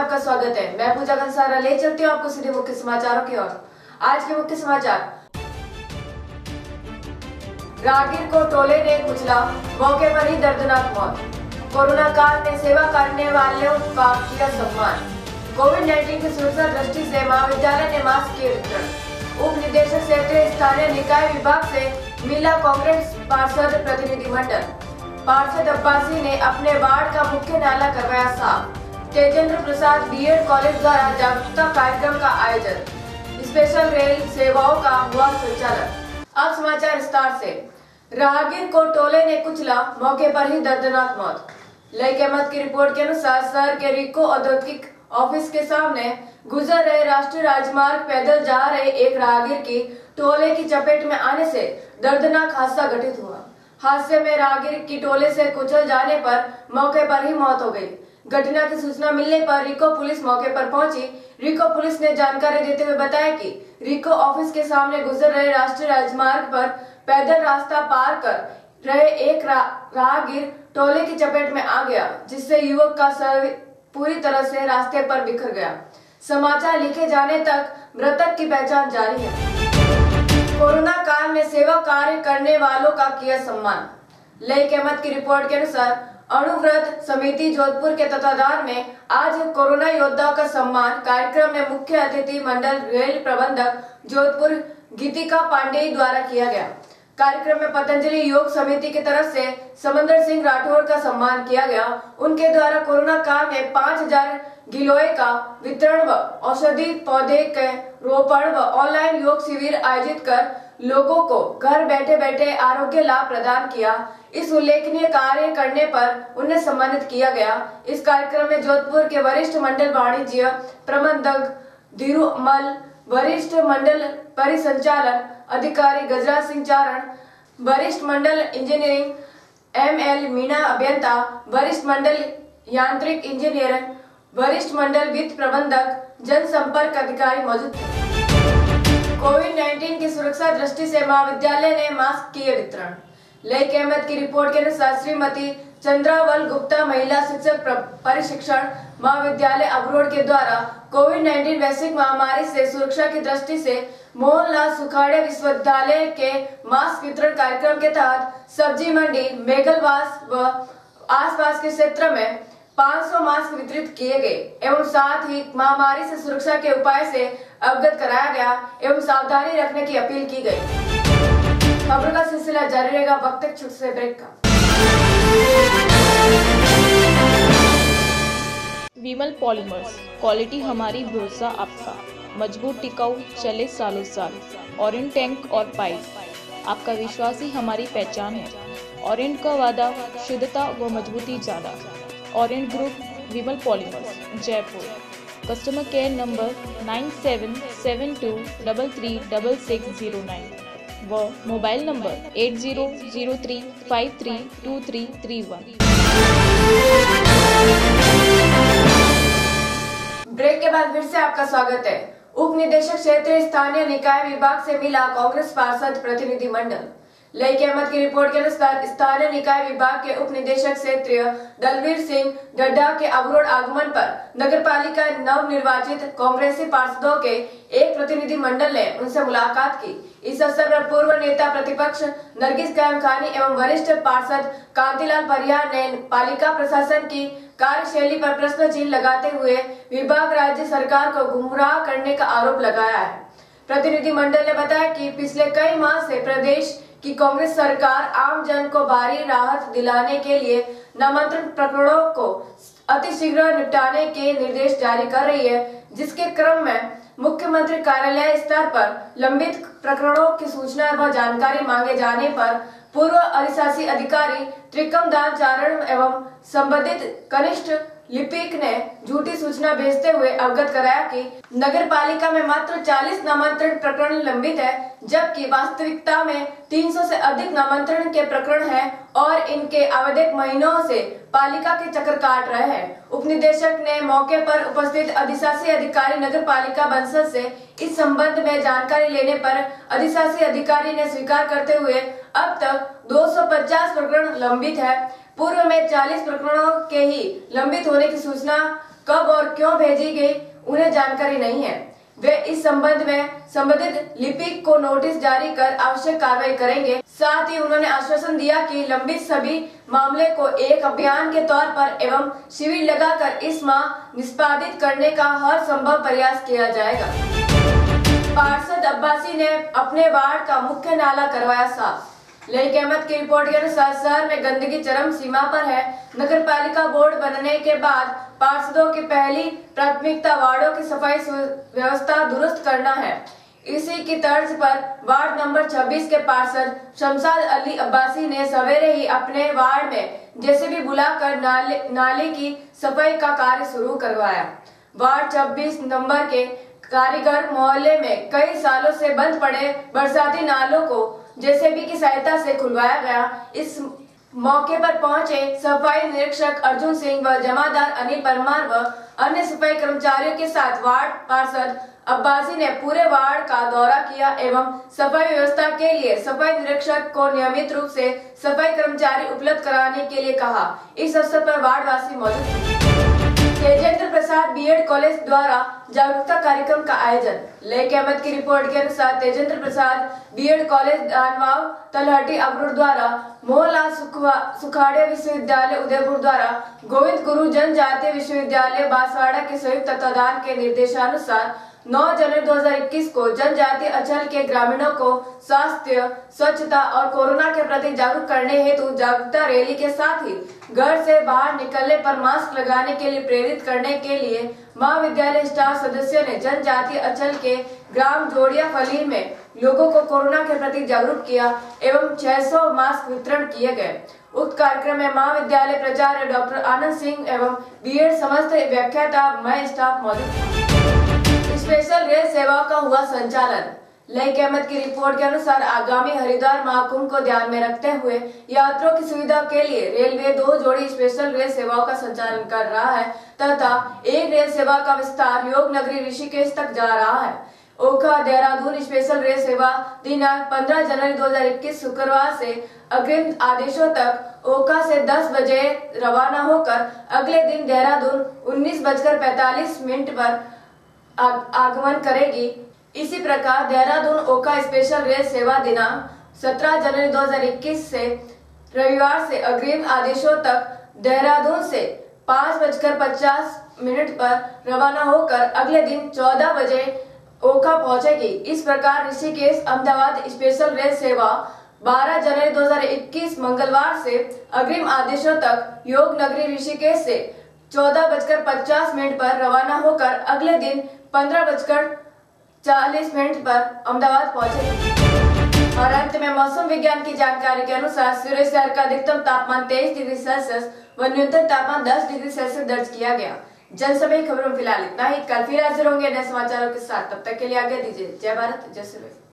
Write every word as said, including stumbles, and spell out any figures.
आपका स्वागत है। मैं पूजा कंसारा ले चलती हूँ आपको सीधे मुख्य समाचारों की ओर। आज के मुख्य समाचार। राहगीर को टोले ने कुचला, मौके पर ही दर्दनाक मौत। कोरोना काल में सेवा करने वालों का किया सम्मान। कोविड उन्नीस की सुरक्षा दृष्टि से महाविद्यालय ने मास्क किए वितरण। उप निदेशक क्षेत्रीय स्थानीय निकाय विभाग से मिला कांग्रेस पार्षद प्रतिनिधिमंडल। पार्षद अब्बासी ने अपने वार्ड का मुख्य नाला करवाया साफ। तेजेंद्र प्रसाद बीएड कॉलेज द्वारा जागरूकता कार्यक्रम का आयोजन। स्पेशल रेल सेवाओं का हुआ संचालन। अब समाचार विस्तार से। राहगीर को टोले ने कुचला, मौके पर ही दर्दनाक मौत। लईक अहमद की रिपोर्ट के अनुसार शहर के रिको औद्योगिक ऑफिस के सामने गुजर रहे राष्ट्रीय राजमार्ग पैदल जा रहे एक राहगीर की टोले की चपेट में आने से दर्दनाक हादसा घटित हुआ। हादसे में राहगीर की टोले से कुचल जाने पर मौके पर ही मौत हो गई। घटना की सूचना मिलने पर रिको पुलिस मौके पर पहुंची। रिको पुलिस ने जानकारी देते हुए बताया कि रिको ऑफिस के सामने गुजर रहे राष्ट्रीय राजमार्ग पर पैदल रास्ता पार कर रहे एक रा, राहगीर टोले की चपेट में आ गया, जिससे युवक का शरीर पूरी तरह से रास्ते पर बिखर गया। समाचार लिखे जाने तक मृतक की पहचान जारी है। कोरोना काल में सेवा कार्य करने वालों का किया सम्मान। लईक अहमद की रिपोर्ट के अनुसार अणुव्रत समिति जोधपुर के तत्वाधान में आज कोरोना योद्धाओं का सम्मान कार्यक्रम में मुख्य अतिथि मंडल रेल प्रबंधक जोधपुर गीतिका पांडेय द्वारा किया गया। कार्यक्रम में पतंजलि योग समिति की तरफ से समंदर सिंह राठौर का सम्मान किया गया। उनके द्वारा कोरोना काल में पाँच हजार गिलोय का वितरण व औषधि पौधे के रोपण व ऑनलाइन योग शिविर आयोजित कर लोगों को घर बैठे बैठे आरोग्य लाभ प्रदान किया। इस उल्लेखनीय कार्य करने पर उन्हें सम्मानित किया गया। इस कार्यक्रम में जोधपुर के वरिष्ठ मंडल वाणिज्य प्रबंधक धीरुमल, वरिष्ठ मंडल परिसंचालन अधिकारी गजराज सिंह चारण, वरिष्ठ मंडल इंजीनियरिंग एम एल मीना अभियंता, वरिष्ठ मंडल यांत्रिक इंजीनियर, वरिष्ठ मंडल वित्त प्रबंधक, जनसंपर्क अधिकारी मौजूद थे। कोविड उन्नीस की सुरक्षा दृष्टि से महाविद्यालय ने मास्क किए वितरण। लईक अहमद की रिपोर्ट के अनुसार श्रीमती चंद्रावल गुप्ता महिला शिक्षक परिशिक्षण महाविद्यालय अबरोड के द्वारा कोविड उन्नीस वैश्विक महामारी से सुरक्षा की दृष्टि से मोहनलाल सुखाड़े विश्वविद्यालय के मास्क वितरण कार्यक्रम के तहत सब्जी मंडी मेघलवास व आसपास के क्षेत्र में पाँच सौ मास्क वितरित किए गए एवं साथ ही महामारी से सुरक्षा के उपाय से अवगत कराया गया एवं सावधानी रखने की अपील की गई। खबरों का सिलसिला जारी रहेगा वक्त एक छोटे से ब्रेक का। विमल पॉलीमर्स, क्वालिटी हमारी, भरोसा आपका। मजबूत टिकाऊ, चले सालों साल। ऑरेंज टैंक और पाइप, आपका विश्वास ही हमारी पहचान है। ऑरेंज का वादा, शुद्धता व मजबूती ज्यादा। Orange group, Vimal polymers, Jaipur. Customer care number nine seven seven two double three double six zero nine व mobile number eight zero zero three five three two three three one. Break के बाद फिर से आपका स्वागत है। उप निदेशक क्षेत्रीय स्थानीय निकाय विभाग से मिला कांग्रेस पार्षद प्रतिनिधि मंडल। लईक अहमद की रिपोर्ट के अनुसार स्थानीय निकाय विभाग के उप निदेशक क्षेत्रीय दलवीर सिंह डड्डा के अबरोड आगमन पर नगरपालिका नव निर्वाचित कांग्रेसी पार्षदों के एक प्रतिनिधि मंडल ने उनसे मुलाकात की। इस अवसर पर पूर्व नेता प्रतिपक्ष नरगिस कायम खानी एवं वरिष्ठ पार्षद कांतिलाल परिहार ने पालिका प्रशासन की कार्यशैली पर प्रश्न चिन्ह लगाते हुए विभाग राज्य सरकार को गुमराह करने का आरोप लगाया है। प्रतिनिधि मंडल ने बताया कि पिछले कई माह से प्रदेश की कांग्रेस सरकार आम जन को भारी राहत दिलाने के लिए नामांतरण प्रकरणों को अतिशीघ्र निपटाने के निर्देश जारी कर रही है, जिसके क्रम में मुख्यमंत्री कार्यालय स्तर पर लंबित प्रकरणों की सूचना व जानकारी मांगे जाने पर पूर्व अधिशासी अधिकारी त्रिकमदान चारण एवं संबंधित कनिष्ठ लिपिक ने झूठी सूचना भेजते हुए अवगत कराया कि नगर पालिका में मात्र चालीस नामांतरण प्रकरण लंबित है, जबकि वास्तविकता में तीन सौ से अधिक नामांतरण के प्रकरण हैं और इनके आवधिक महीनों से पालिका के चक्कर काट रहे हैं। उप निदेशक ने मौके पर उपस्थित अधिशासी अधिकारी नगर पालिका बंसल से इस संबंध में जानकारी लेने पर अधिशासी अधिकारी ने स्वीकार करते हुए अब तक दो सौ पचास प्रकरण लंबित है। पूर्व में चालीस प्रकरणों के ही लंबित होने की सूचना कब और क्यों भेजी गई उन्हें जानकारी नहीं है। वे इस संबंध में संबंधित लिपिक को नोटिस जारी कर आवश्यक कार्रवाई करेंगे। साथ ही उन्होंने आश्वासन दिया कि लंबित सभी मामले को एक अभियान के तौर पर एवं शिविर लगाकर इस माह निष्पादित करने का हर संभव प्रयास किया जाएगा। पार्षद अब्बासी ने अपने वार्ड का मुख्य नाला करवाया साफ। लईक अहमद की रिपोर्ट के अनुसार शहर में गंदगी चरम सीमा पर है। नगर पालिका बोर्ड बनने के बाद पार्षदों की पहली प्राथमिकता वार्डों की सफाई व्यवस्था दुरुस्त करना है। इसी की तर्ज पर वार्ड नंबर छब्बीस के पार्षद शमशाद अली अब्बासी ने सवेरे ही अपने वार्ड में जेसीबी बुलाकर नाले नाले की सफाई का कार्य शुरू करवाया। वार्ड छब्बीस नंबर के कारीगर मोहल्ले में कई सालों से बंद पड़े बरसाती नालों को जेसीबी की सहायता से खुलवाया गया। इस मौके पर पहुंचे सफाई निरीक्षक अर्जुन सिंह व जमादार अनिल परमार व अन्य सफाई कर्मचारियों के साथ वार्ड पार्षद अब्बासी ने पूरे वार्ड का दौरा किया एवं सफाई व्यवस्था के लिए सफाई निरीक्षक को नियमित रूप से सफाई कर्मचारी उपलब्ध कराने के लिए कहा। इस अवसर पर वार्डवासी मौजूद थे। तेजेंद्र प्रसाद बीएड कॉलेज द्वारा जागरूकता कार्यक्रम का आयोजन। लईक अहमद की रिपोर्ट के अनुसार तेजेंद्र प्रसाद बीएड कॉलेज दानवाव तलहटी अबरूर द्वारा मोहनलाल सुखाड़िया विश्वविद्यालय उदयपुर द्वारा गोविंद गुरु जनजातीय विश्वविद्यालय बांसवाड़ा के संयुक्त तत्वाधान के निर्देशानुसार नौ जनवरी दो हज़ार इक्कीस को जनजातीय अंचल के ग्रामीणों को स्वास्थ्य, स्वच्छता और कोरोना के प्रति जागरूक करने हेतु जागरूकता रैली के साथ ही घर से बाहर निकलने पर मास्क लगाने के लिए प्रेरित करने के लिए महाविद्यालय स्टाफ सदस्यों ने जनजातीय अंचल के ग्राम जोड़िया फली में लोगों को कोरोना के प्रति जागरूक किया एवं छह सौ मास्क वितरण किए गए। उक्त कार्यक्रम में महाविद्यालय प्राचार्य डॉक्टर आनंद सिंह एवं बीएड समस्त व्याख्याता मय स्टाफ मौजूद थे। स्पेशल रेल सेवाओं का हुआ संचालन। लईक अहमद की रिपोर्ट के अनुसार आगामी हरिद्वार महाकुंभ को ध्यान में रखते हुए यात्रियों की सुविधा के लिए रेलवे दो जोड़ी स्पेशल रेल सेवाओं का संचालन कर रहा है तथा एक रेल सेवा का विस्तार योग नगरी ऋषिकेश तक जा रहा है। ओखा देहरादून स्पेशल रेल सेवा दिनांक पंद्रह जनवरी दो हज़ार इक्कीस शुक्रवार से अग्रिम आदेशों तक ओखा से दस बजे रवाना होकर अगले दिन देहरादून उन्नीस बजकर पैतालीस मिनट पर आगमन करेगी। इसी प्रकार देहरादून ओखा स्पेशल रेल सेवा दिनांक सत्रह जनवरी दो हज़ार इक्कीस से रविवार से अग्रिम आदेशों तक देहरादून से पाँच बजकर पचास मिनट पर रवाना होकर अगले दिन चौदह बजे ओखा पहुंचेगी। इस प्रकार ऋषिकेश अहमदाबाद स्पेशल रेल सेवा बारह जनवरी दो हज़ार इक्कीस मंगलवार से अग्रिम आदेशों तक योग नगरी ऋषिकेश से चौदह बजकर पचास मिनट पर रवाना होकर अगले दिन पंद्रह बजकर चालीस मिनट पर अहमदाबाद पहुंचे। और अंत में मौसम विज्ञान की जानकारी के अनुसार सूरत शहर का अधिकतम तापमान तेईस डिग्री सेल्सियस व न्यूनतम तापमान दस डिग्री सेल्सियस दर्ज किया गया। जन सभी खबरों में फिलहाल इतना ही। कल फिर हाजिर होंगे नए समाचारों के साथ। तब तक के लिए आगे दीजिए। जय भारत, जय सूरत।